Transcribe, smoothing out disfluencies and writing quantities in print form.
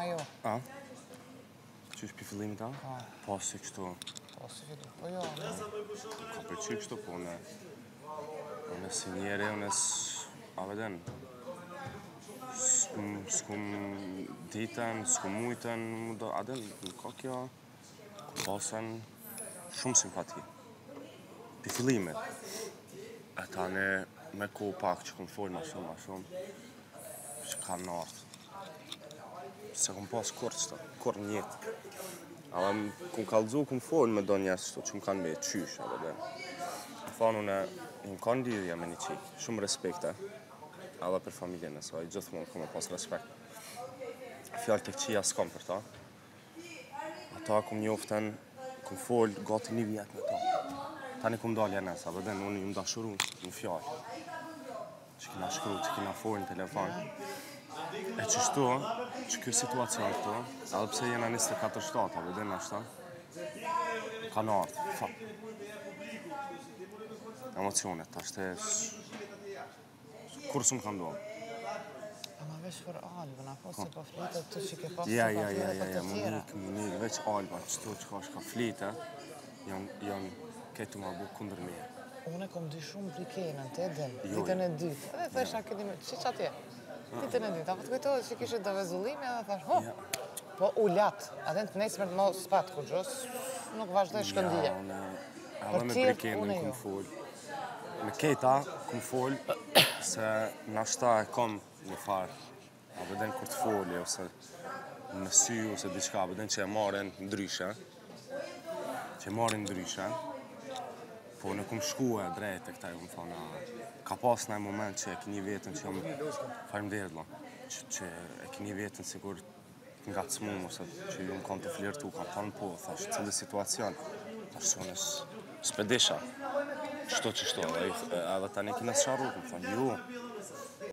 Ma jo. A? Qysh pi fillimit ta? Po, si kështu. Po, si fillim. Po jo. Ka përqy kështu, po unë si njeri, a veden, s'kum ditën, s'kum mujtën, adel, ka kjo, ku pasen shumë simpati. Pi fillimit. E tani, me ku pak që kum folë ma shumë, që kam në artë. Se kum pas kur qëta, kur njetë. Ama kum kalëzu, kum folë me do njerës qëto që më kanë me qysh, a veden. Thonë une, më kanë lidhja me një qikë, shumë respekte, edhe për familjen e saj, gjithmonë kom e pas respekt. Fjallë të këqia s'kam për ta. Ata kom njoften, kom folë gati një vjetë me ta. Tani kom dalë jenes, a veden, unë jam dashuru në fjallë. Që kina shkru, që kina folë në telefon. E qështu, që kjo situacion këtu, edhe pse jena 24 shtatë, a veden ashta, kanë ardhë, fakt. Emocionet, ashtë kur s'm kanë dohë. Ama veç për Albën, apo se po flitet të që ke pasë Ja, se po flitet për të tjera. Monik, veç Alba, qëto që ka shka flite, janë ketu ma bu kundër me. Unë e kom dy shumë brikenën, të edhin, Jo, ditën e dytë. Edhe thesha këti me, që atje? Ditën e dytë, apo të kujtohet që kishtë do vezullimi, edhe thash, ho, po u latë, atë të nesër të mos patë kur gjës, nuk vazhdoj shkëndije. Edhe me brikenën kum folë. Me keta kum folë se nashta e kom një farë, a veden kur të foli, ose në sy, ose diçka, a veden që e marrin ndryshe, po në kum shkue drejt e këta e kum thonë, ka pas në e moment që e kini vetën që jam farimderit, që e kini vetën sigur nga të smumë, ose që ju më kanë të flirtu, kam thonë po, thash, cëllë situacion, thash, sonës, s'pedisha, qëto, edhe tani kina së sharu, kam thonë, ju,